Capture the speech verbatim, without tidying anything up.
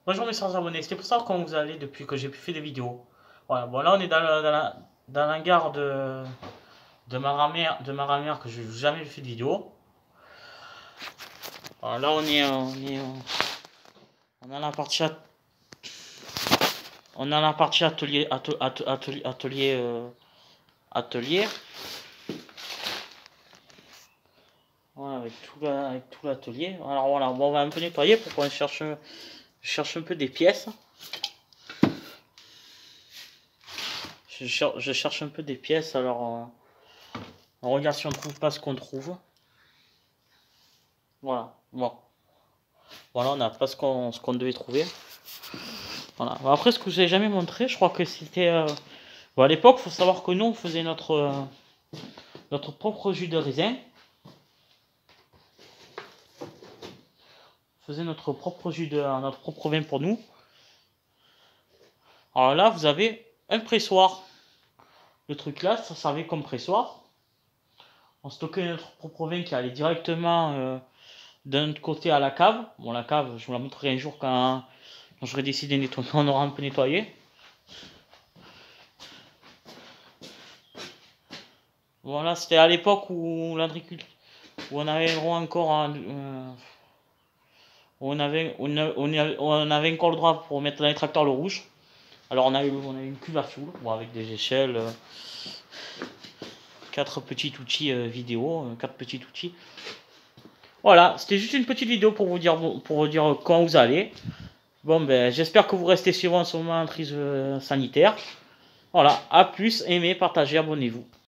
Bonjour mes chers abonnés, c'était pour savoir comment vous allez depuis que j'ai fait des vidéos. Voilà, bon là on est dans, la, dans, la, dans la gare de, de ma grand-mère, de ma grand-mère que je n'ai jamais fait de vidéo. Voilà, là on est, on est, on a la partie, on a la partie atelier, atelier, atelier, atelier, euh, atelier. Voilà, avec tout, avec tout l'atelier. Alors voilà, bon, on va un peu nettoyer pour qu'on cherche, je cherche un peu des pièces. Je cherche, je cherche un peu des pièces, alors euh, on regarde si on trouve pas ce qu'on trouve. Voilà, bon. Voilà, on n'a pas ce qu'on ce qu'on devait trouver. Voilà. Après, ce que je n'ai jamais montré, je crois que c'était... Euh... Bon, à l'époque, il faut savoir que nous, on faisait notre, euh, notre propre jus de raisin. On faisait notre propre jus de... notre propre vin pour nous. Alors là, vous avez un pressoir. Le truc là, ça servait comme pressoir. On stockait notre propre vin qui allait directement euh, d'un autre côté à la cave. Bon, la cave, je vous la montrerai un jour quand, quand j'aurai décidé de nettoyer. On aura un peu nettoyé. Voilà, c'était à l'époque où l'agriculture, où on avait droit encore à, euh, où on avait, on, avait, on avait encore le droit pour mettre dans les tracteurs le rouge. Alors on a eu, on a eu une cuve à fioul, bon, avec des échelles, euh, quatre petits outils euh, vidéo, euh, quatre petits outils. Voilà, c'était juste une petite vidéo pour vous dire, pour vous dire quand vous allez. Bon ben, j'espère que vous restez suivant en ce moment en crise euh, sanitaire. Voilà, à plus, aimez, partagez, abonnez-vous.